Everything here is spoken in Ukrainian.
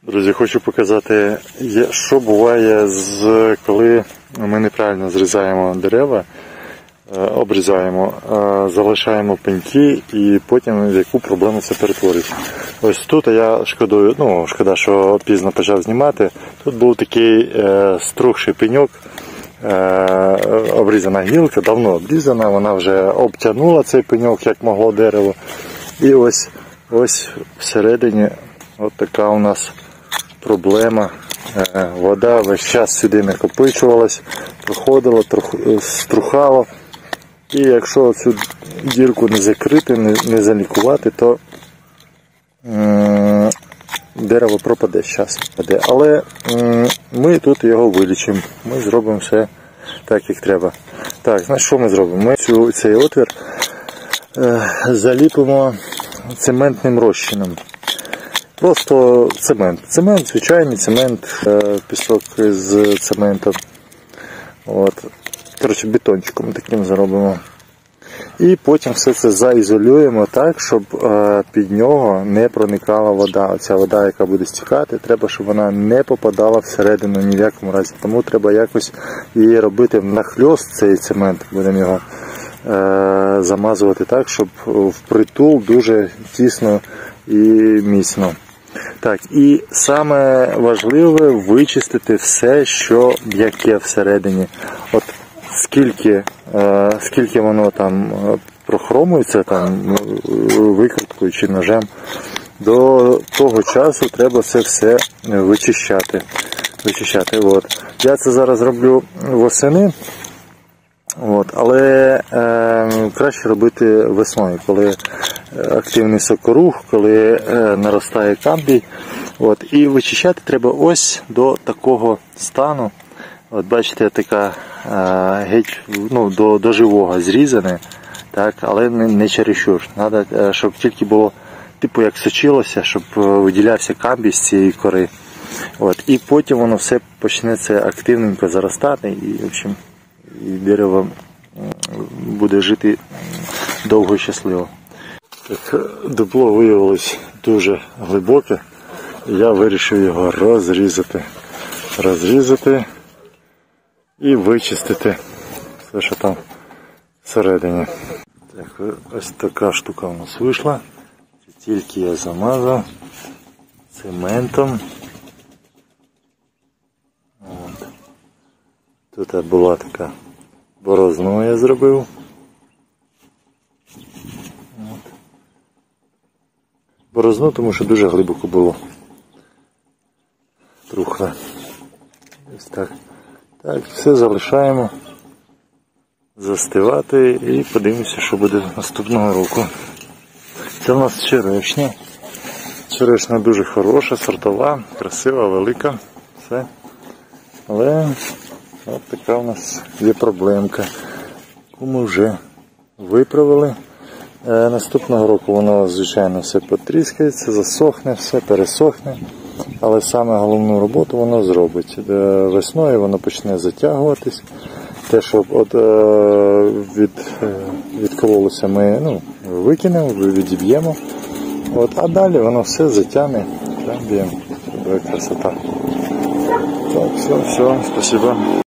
Друзі, хочу показати, що буває, коли ми неправильно зрізаємо дерева, обрізаємо, залишаємо пеньки і потім в яку проблему це перетворить. Ось тут я шкода, що пізно почав знімати. Тут був такий струхший пеньок, обрізана гілка, давно обрізана, вона вже обтягнула цей пеньок, як могло дерево. І ось всередині от така у нас проблема. Вода весь час сюди накопичувалась, проходила, струхала. І якщо цю дірку не закрити, не залікувати, то дерево пропаде з часом. Але ми тут його вилічимо, ми зробимо все так, як треба. Так, значить, що ми зробимо? Ми цей отвір заліпимо цементним розчином. Просто цемент. Цемент, звичайний цемент, пісок з цементом. Коротше, бетончиком таким зробимо. І потім все це заізолюємо так, щоб під нього не проникала вода. Оця вода, яка буде стікати, треба, щоб вона не попадала всередину ні в якому разі. Тому треба якось її робити нахльост, цей цемент, будемо його замазувати так, щоб впритул дуже тісно і міцно. Так, і саме важливе вичистити все, що м'яке всередині. От скільки воно там прохромується там викруткою чи ножем, до того часу треба це все вичищати. Я це зараз роблю восени, але краще робити весною, коли активний сокорух, коли наростає камбій. І вичищати треба ось до такого стану. Бачите, така геть до живого зрізане, так, але не чересчур. Треба, щоб тільки було типу як сочилося, щоб виділявся камбій з цієї кори. І потім воно все почне активненько заростати і, в общем, і дерево буде жити довго і щасливо. Так, дупло виявилось дуже глибоке, і я вирішив його розрізати і вичистити все, що там всередині. Так, ось така штука у нас вийшла. Тільки я замазав цементом. Тут була така борозну, я зробив. Борозну, тому що дуже глибоко було. Трухле. Ось так. Так, все залишаємо застивати і подивимося, що буде наступного року. Це у нас черешня. Черешня дуже хороша, сортова, красива, велика. Все. Але от така у нас є проблемка, яку ми вже виправили. Наступного року воно, звичайно, все потріскається, засохне, все пересохне. Але саме головну роботу воно зробить. Весною воно почне затягуватись. Те, що відкололося, ми викинемо, відіб'ємо. А далі воно все затягне. Камбієм. Це буде красота. Так, все, спасибо.